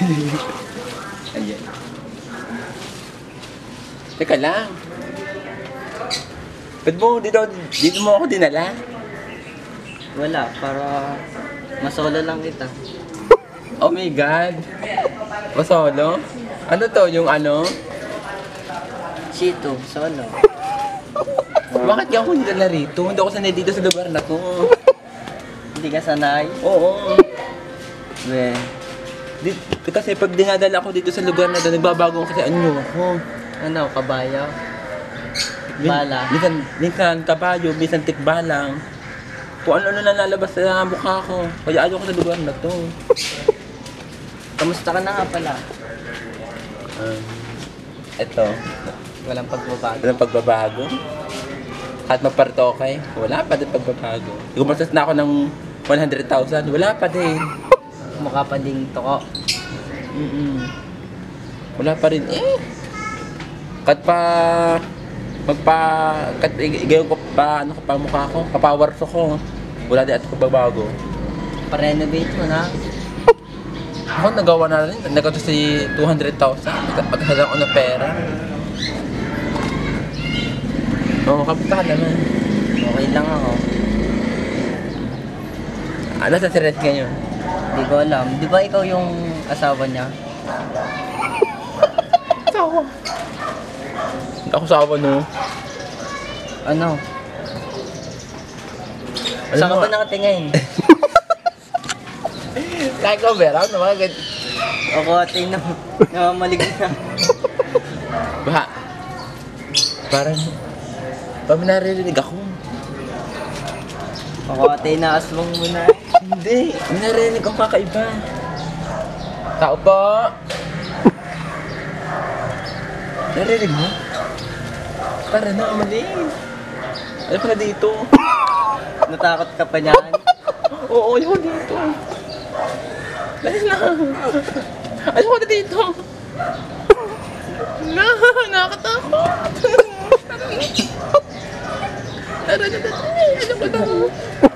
Ayan. Teka lang. Ba't mo dito mo ako dinala? Wala, para masolo lang kita. Oh my God. Masolo? Ano to? Yung ano? Sito, solo. Bakit ka ako dinala rito? Hindi ako sanay dito sa lugar na to. Hindi ka sanay? Oo. We, Kasi pag dinadala ako dito sa lugar na to, nagbabago kasi anyo ako. ano, kabayo? Bala. Minsan kabayo, minsan tikbalang. Kung ano na lalabas sa mukha ko. Kaya ayaw ko sa lugar na to. Kamusta ka na nga pala? Eto. Walang pagbabago. Walang pagbabago. Kahit magpartokay, wala pa din pagbabago. Gumastos na ako ng 100,000, wala pa din. Mukha pa ding toko. Wala pa rin eh. Igayon ko pa, ano ko pa mukha ko, papawarso ko. Wala din at pagbabago. Pa-renovate mo na. Ako nagawa na rin, nagawa si 200,000. Pagkasalang ko ng pera. Oo, kamusta ka naman? Okay lang ako. Ano sa si Red ngayon? Hindi ko alam. Di ba ikaw yung asawa niya? Asawa. Hindi ako asawa, no? Ano? Alam Saan ka mo, ba nakatingin? Like ko, Vera, ano mga ganyan? Ako ating namamalig na. Parang naririnig ako. Ako ating naaswang mo na. Hindi, naririnig akong kakaiba. Tao po. Naririnig mo? Para na, umaling. Ano pa na dito? Natakot ka pa niyan? Oo, ayoko dito. Dahil na. Ayoko na dito. Nakakatakot. Ayoko na.